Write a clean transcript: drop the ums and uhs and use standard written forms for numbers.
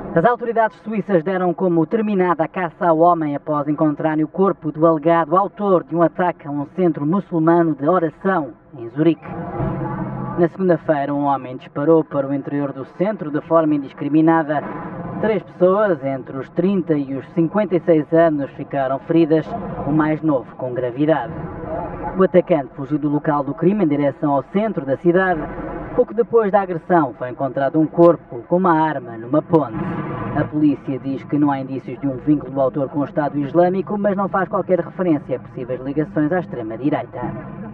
As autoridades suíças deram como terminada a caça ao homem após encontrarem o corpo do alegado autor de um ataque a um centro muçulmano de oração em Zurique. Na segunda-feira, um homem disparou para o interior do centro de forma indiscriminada. 3 pessoas, entre os 30 e os 56 anos, ficaram feridas, o mais novo com gravidade. O atacante fugiu do local do crime em direção ao centro da cidade. Pouco depois da agressão, foi encontrado um corpo com uma arma numa ponte. A polícia diz que não há indícios de um vínculo do autor com o Estado Islâmico, mas não faz qualquer referência a possíveis ligações à extrema-direita.